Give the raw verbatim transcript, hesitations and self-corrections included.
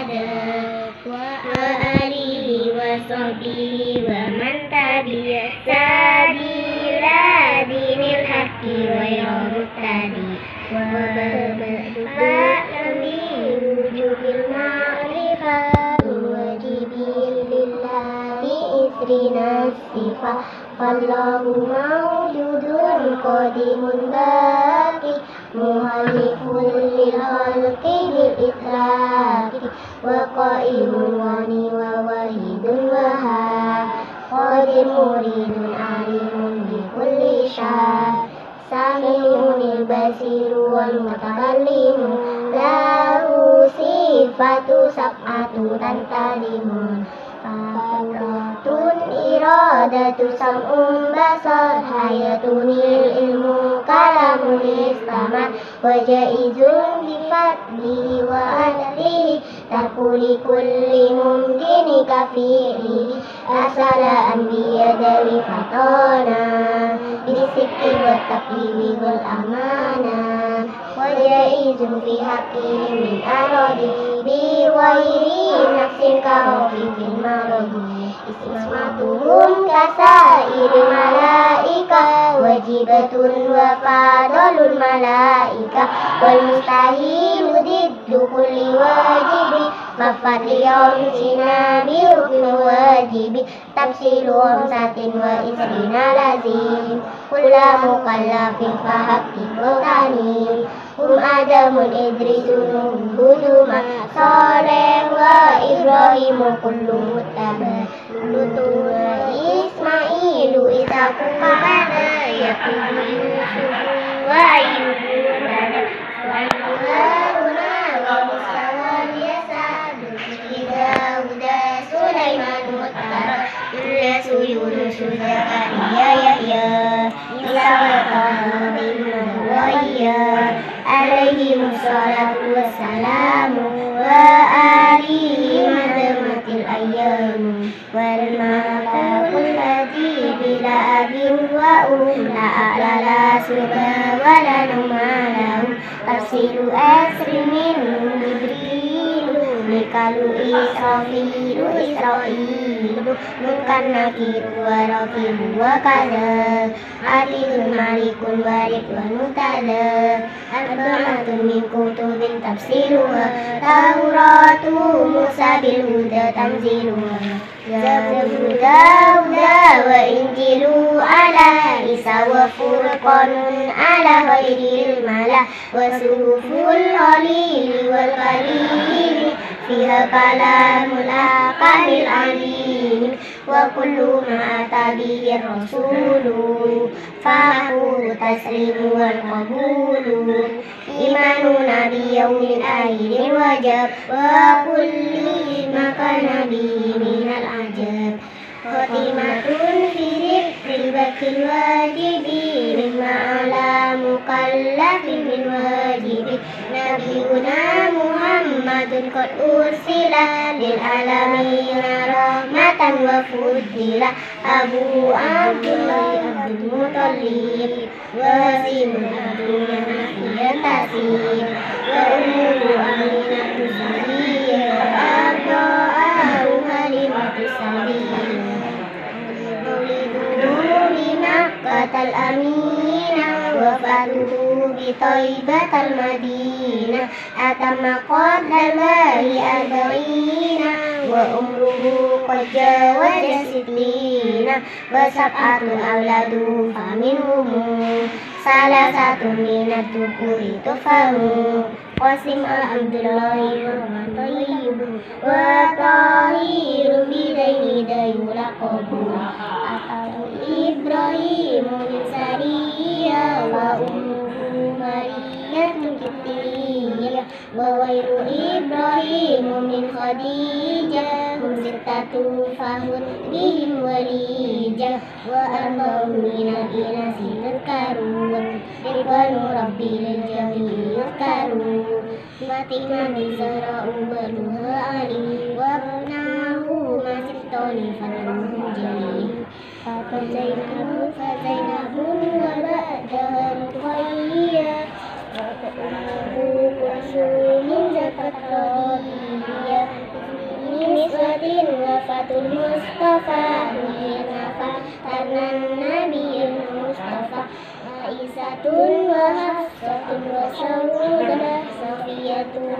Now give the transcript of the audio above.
وآله وصحبه ومن تبع سبيل دين الحق غير مبتدع وبدأ بوجوب المعرفة واجب لله إثرنا الصفة فالله موجود قديم باقي مخالف للخلق بالإطلاق وقائم غني وواحد وهاب قادر مريد عليم بكل شيء سميع البصير والمتكلم له صفات سبعة تنتظم فقرة إرادة سمع بصر حياة العلم كلام استمع وجائز بفضله وعدله ترك لكل ممكن كفيله أرسل أنبياء ذوي فطانا بالصدق والتقويم والأمانة وجائز في حقهم من أراضي بغير نفس كخفيف المرض اسمتهم كسائر الملائكة واجبة وفضل الملائكة والمستحيل ضد كل واجب مفاد يوم سنا بركن واجب تفصيل خمسة وعشرين لازم كل مكلف فحقق وتعليم هم آدم إدريس نوح هود صالح وإبراهيم كل متبع لوط إسماعيل إسحاق كذا يعقوب يوسف وأيوب وهارون وموسى واليسع داود سليمان مطهر إلياس يونس زكريا يحيى عيسى وطه وإياس عليهم الصلاة والسلام وآلهم مدمت الأيام والملك الذي بلا أب وأم لا أعلى لا سبا ولا نوم له تفسير أسر منه جبريل ميكال إسرافيل إسرائيل منكر نكير ورقيب وكذا عتيد مالك بارك ومهتدى أربعة من كتب تفسيرها توراة موسى بالهدى تنزيلها زبور داود وإنجيل على عيسى وفرقان على غير الملا وصحف الخليل والخليل فيها كلام الأحكام العليم وكل ما أتى به الرسول فهو تسليم والقبول إيماننا بيوم الآخر وجب وكل ما كان به من العجب خاتمة في ذكر البكر الواجب مما على مكلف من واجب نبينا محمد قد أرسل للعالمين رحمة وفضل أبو عبد الله عبد المطلب وهاشم عبد المناف ينتسب وأمه آمنة الصغير وأرضاءه حليمة الصغير مولده بمكة الأمينة وفاته بطيبة المدينة أتم قبل الله أربعين وعمره قد جاوز ستين وسبعة أولاده فمنهم ثلاثة من الذكور تفهم قاسم عبد الله وهو طيب وطاهر بدين يلقب أخاه إبراهيم من سرية وأمه مريم كتية وغير إبراهيم من خديجة هم ستة فهد بهم وليجة وأربع من الإناث تذكرون رضوان ربي للجميع يذكرون فاطمة الزهراء بنوها علي وابناه ما سبطان فلهم جليل فزينب فزينب وبعدها رقية وأمه كلثوم زكت رضية Khadijatin wafatul Mustafa Ruhina Fatanan Nabiyyul Mustafa Aisyatun wa Hafsatun wa Saudah Safiyatun